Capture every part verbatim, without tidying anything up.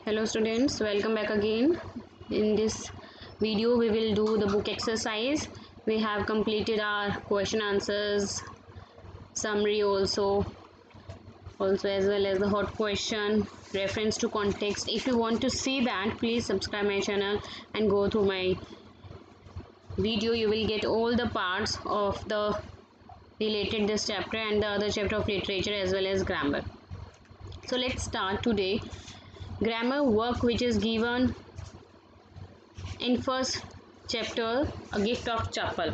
Hello students, welcome back again. In this video we will do the book exercise. We have completed our question answers summary also also as well as the hot question, reference to context. If you want to see that, please subscribe my channel and go through my video. You will get all the parts of the related this chapter and the other chapter of literature as well as grammar. So let's start today. Grammar work which is given in first chapter, a gift of chapel.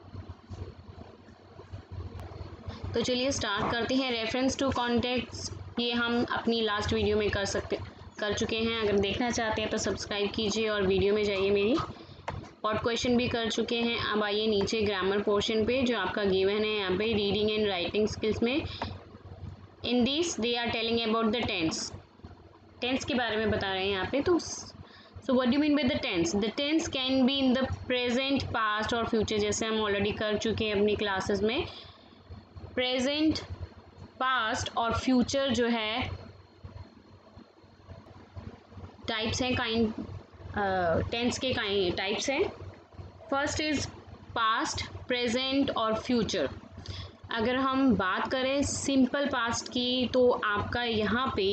तो चलिए start करते हैं. Reference to context ये हम अपनी last video में कर सकते कर चुके हैं. अगर देखना चाहते हैं तो सब्सक्राइब कीजिए और वीडियो में जाइए. मेरी और क्वेश्चन भी कर चुके हैं. अब आइए नीचे ग्रामर पोर्शन पे जो आपका गिवन है यहाँ पे रीडिंग एंड राइटिंग स्किल्स में. In this they are telling about the tense. Tense के बारे में बता रहे हैं यहाँ पे. तो so what do mean by the tense? The tense can be in the present, past और फ्यूचर, जैसे हम ऑलरेडी कर चुके हैं अपनी क्लासेस में. प्रेजेंट, पास्ट और फ्यूचर जो है टाइप्स हैं, काइंड टेंस के काइंड टाइप्स हैं. फर्स्ट इज पास्ट, प्रेजेंट और फ्यूचर. अगर हम बात करें सिंपल पास्ट की तो आपका यहाँ पे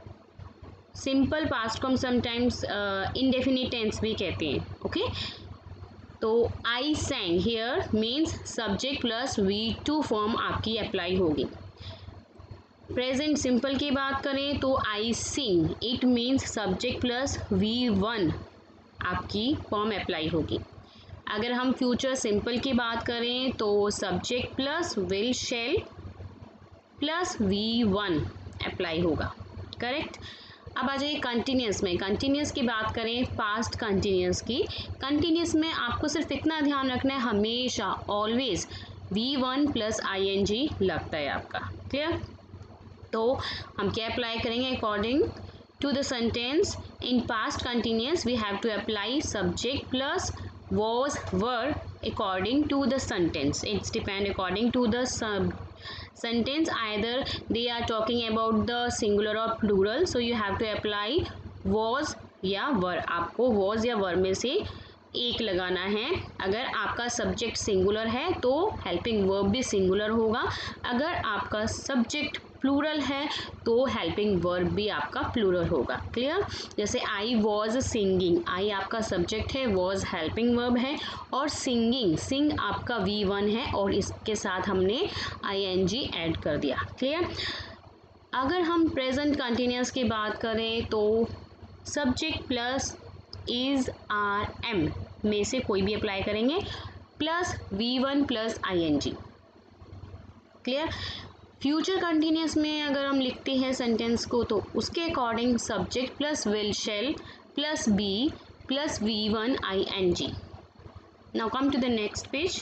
सिंपल पास्ट को हम समटाइम्स इनडेफिनिट टेंस भी कहते हैं. Okay okay? तो I sang here means subject plus V two form आपकी अप्लाई होगी. प्रेजेंट सिंपल की बात करें तो I sing, it means subject plus V one आपकी फॉर्म अप्लाई होगी. अगर हम फ्यूचर सिंपल की बात करें तो subject plus will shall plus V one apply होगा. करेक्ट. अब आ जाइए कंटिन्यूस में. कंटिन्यूस की बात करें, पास्ट कंटिन्यूस की. कंटिन्यूस में आपको सिर्फ इतना ध्यान रखना है, हमेशा always V one plus I N G लगता है आपका. क्लियर. तो हम क्या अप्लाई करेंगे? According to the sentence in past continuous we have to apply subject plus was, were according to the sentence. It's depend according to the sub sentence, either they are talking about the singular or plural, so you have to apply was या were. आपको was या were में से एक लगाना है. अगर आपका सब्जेक्ट सिंगुलर है तो हेल्पिंग वर्ब भी सिंगुलर होगा. अगर आपका सब्जेक्ट प्लूरल है तो हेल्पिंग वर्ब भी आपका प्लूरल होगा. क्लियर. जैसे आई वॉज सिंगिंग, आई आपका सब्जेक्ट है, वॉज हेल्पिंग वर्ब है और सिंगिंग, सिंग आपका वी वन है और इसके साथ हमने आई एन जी ऐड कर दिया. क्लियर. अगर हम प्रेजेंट कंटिन्यूस की बात करें तो subject plus is are am में से कोई भी अप्लाई करेंगे plus V one plus I N G. Clear. Future continuous में अगर हम लिखते हैं सेंटेंस को तो उसके according subject plus will shall plus be plus V one I N G. Now come to the next page.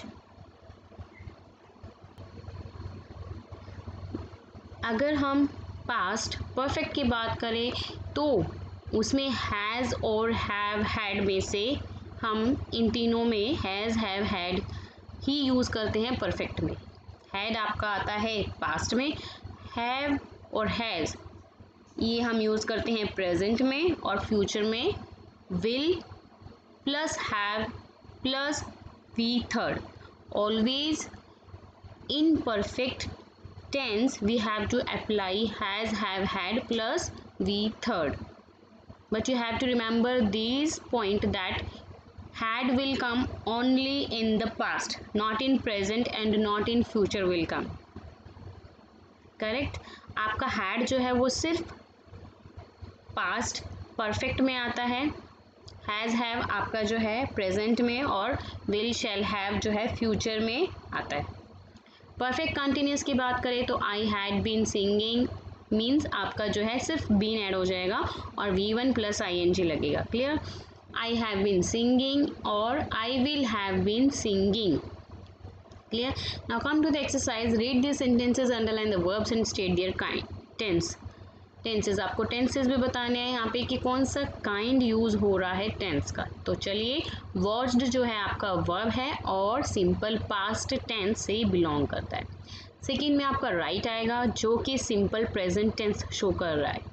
अगर हम पास्ट परफेक्ट की बात करें तो उसमें हैज़ और हैव हैड में से हम इन तीनों में हैज़ हैव हैड ही यूज़ करते हैं परफेक्ट में. हैड आपका आता है पास्ट में, हैव और हैज़ ये हम यूज़ करते हैं प्रेजेंट में और फ्यूचर में will plus have plus V third. Always in perfect tense we have to apply has have had plus V third. But you have to remember these point that had will come only in the past, not in present and not in future will come. Correct. आपका had जो है वो सिर्फ past perfect में आता है. has have आपका जो है present में और will shall have जो है future में आता है. perfect continuous की बात करें तो I had been singing means आपका जो है सिर्फ बीन ऐड हो जाएगा और V one plus I N G लगेगा. Clear. I have been singing और I will have been singing. Clear. Now come to the exercise. Read this sentences, underline the verbs and state their kind. Tense. Tenses आपको tenses भी बताने हैं यहाँ पे कि कौन सा काइंड यूज़ हो रहा है टेंस का. तो चलिए, वर्ड्स जो है आपका वर्ब है और सिंपल पास्ट टेंस से बिलोंग करता है. सेकेंड में आपका राइट आएगा जो कि सिंपल प्रेजेंट टेंस शो कर रहा है.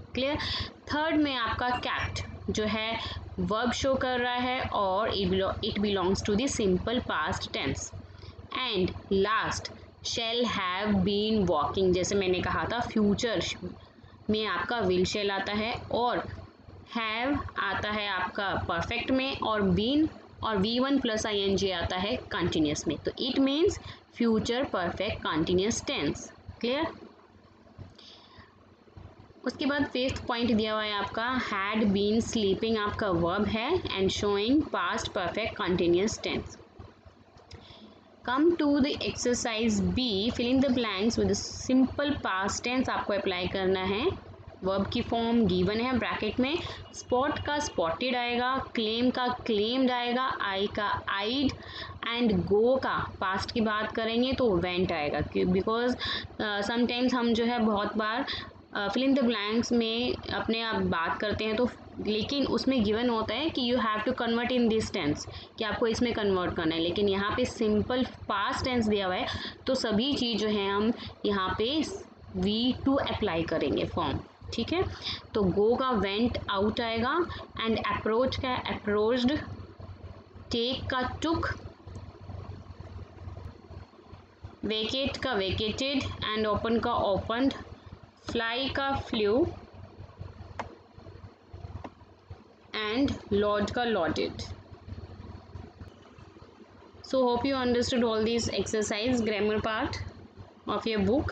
क्लियर। थर्ड में आपका कैप्ट जो है वर्ब शो कर रहा है और it belongs to the simple past tense. And last shall have been walking, जैसे मैंने कहा था फ्यूचर में आपका विल शेल आता है और हैव आता है आपका परफेक्ट में और बीन और V one plus I N G आता है कंटिन्यूस में। तो it means future perfect continuous tense. Clear. उसके बाद फिफ्थ पॉइंट दिया हुआ है आपका हैड बीन स्लीपिंग आपका वर्ब है and showing past perfect continuous tense. Come to the exercise B, fill in the blanks with simple past tense आपको apply करना है। वर्ब की फॉर्म गिवन है ब्रैकेट में, स्पॉट का स्पॉटेड आएगा, क्लेम का क्लेम्ड आएगा, आई का आइड एंड गो का पास्ट की बात करेंगे तो वेंट आएगा। बिकॉज समटाइम्स हम जो है बहुत बार फिल इन द ब्लैंक्स में अपने आप बात करते हैं तो लेकिन उसमें गिवन होता है कि you have to convert in this tense, कि आपको इसमें कन्वर्ट करना है, लेकिन यहाँ पे सिंपल पास्ट टेंस दिया हुआ है तो सभी चीज़ जो है हम यहाँ पे वी टू अप्लाई करेंगे फॉर्म। ठीक है, तो गो का वेंट आउट आएगा एंड अप्रोच का अप्रोच्ड, टेक का टुक, वेकेट का वेकेटेड एंड ओपन का ओपनड, फ्लाई का फ्लू एंड लॉर्ड का loaded. So hope you understood all these exercise grammar part of your book.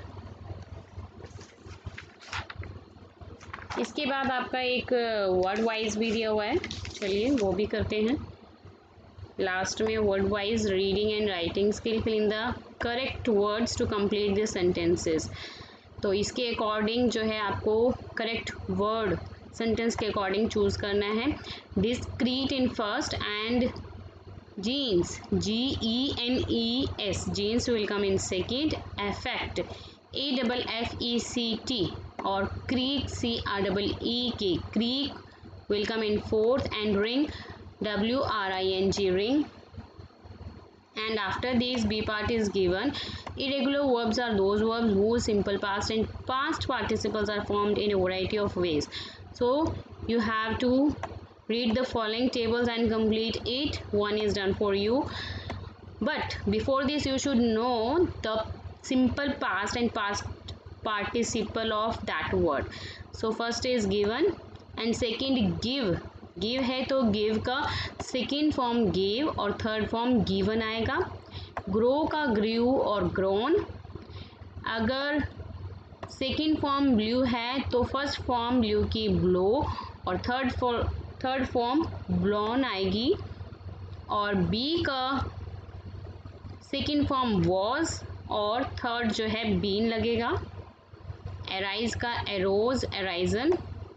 इसके बाद आपका एक वर्ड वाइज भी दिया हुआ है, चलिए वो भी करते हैं। लास्ट में word wise reading and writing skill, fill in the correct words to complete the sentences. तो इसके अकॉर्डिंग जो है आपको करेक्ट वर्ड सेंटेंस के अकॉर्डिंग चूज़ करना है। Discrete in first and jeans, G E N E S, jeans will come in second. Affect, A double F E C T, or creak, C R double E K, creak will come in fourth. And ring, W R I N G, ring. And after this B part is given. Irregular verbs are those verbs whose simple past and past participles are formed in a variety of ways. So you have to read the following tables and complete it. One is done for you, but before this you should know the simple past and past participle of that word. So first is given and second give. give है तो give का second form gave और third form given आएगा। grow का grew और grown। अगर second form blue है तो first form blue की blow और third for third form blown आएगी। और बी का सेकेंड फॉर्म वॉज और थर्ड जो है बीन लगेगा। एराइज का arose, arisen.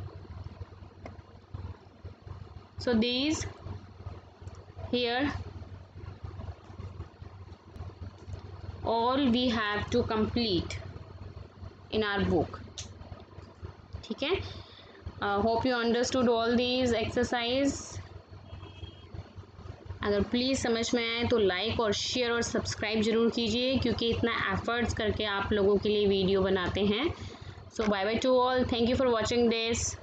So these here all we have to complete in our book. ठीक है, hope you understood all these exercise. अगर प्लीज़ समझ में आए तो लाइक और शेयर और सब्सक्राइब ज़रूर कीजिए, क्योंकि इतना एफर्ट्स करके आप लोगों के लिए वीडियो बनाते हैं। So bye bye to all, thank you for watching this.